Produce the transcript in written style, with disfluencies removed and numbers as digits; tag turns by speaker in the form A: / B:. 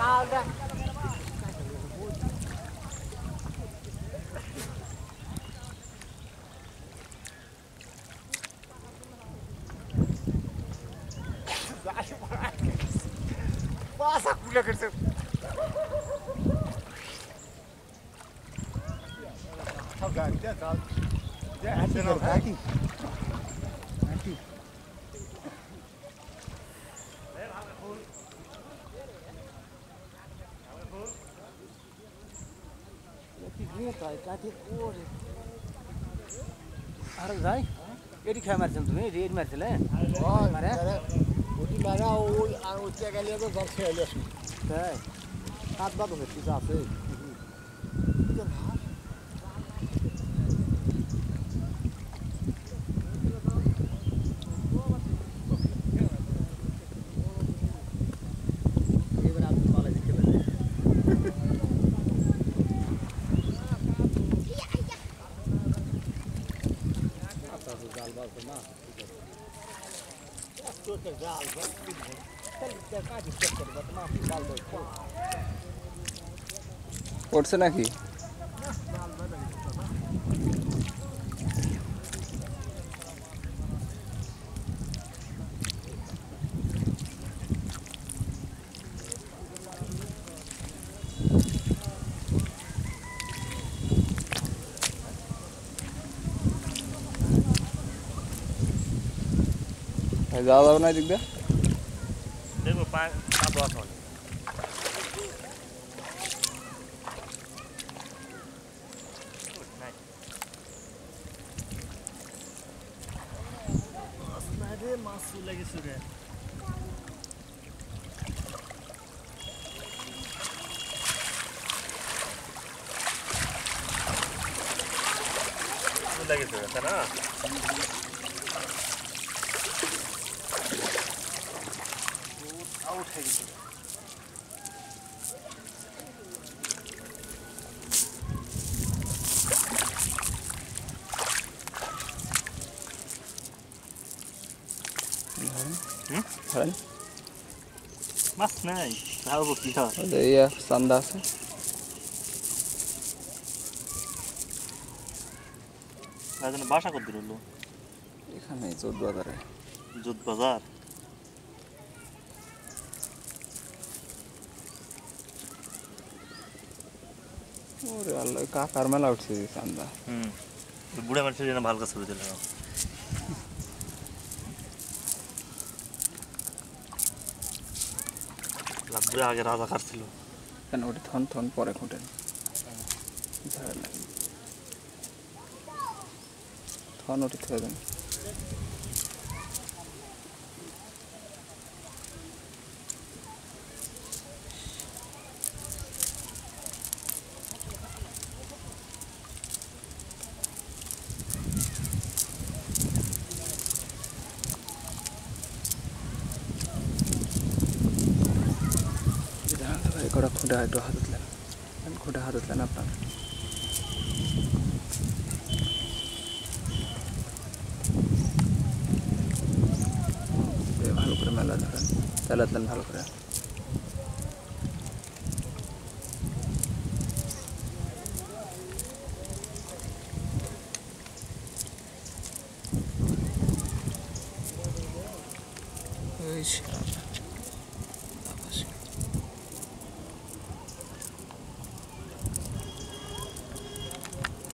A: Passa culia que você. Saudade, tentado. Você não vai aqui? Aqui.
B: अरे भाई AD खा मारछन् तुमी रेड मारछले मारे
A: ওটি মারা ওই আর ওইটা গেলে তো দশ খেয়ে আসি
B: তাই
A: সাত বাদ হচ্ছে তো আছে
B: এবার আপনি কলেজ থেকে বের জাল বাস না
A: তো তো জাল বাস চল কাজ করতে হবে না জাল বাস
C: পড়ছে নাকি যাওয়া যাবে না এদিক দিয়ে
D: দেখো পা বস হয় মাছ চলে গেছে রে চলে গেছে তাই না উঠে গেছে মাছ নাই তাও কি খাওয়া
C: ইয়া চান্দা আছে
D: বাসা কত দূর হলো
C: এখানে 14 বাজারে
D: জুত বাজার
C: ওরে আল্লাহ কাকার মেলা উঠছে চান্দা
D: বুড়া মানুষের জন্য ভালো কাজ করে দিল বুড়া আগে রাজা কাটছিল
C: কেন ওটা থন থন পরে খুঁটেন থন ওটি থয়ে দেন কটা খুঁটে একটু হাত উঠলেন খুঁটে হাত উঠলেন আপনার ভালো করে মেলা ধরেন চালাতলেন ভালো করে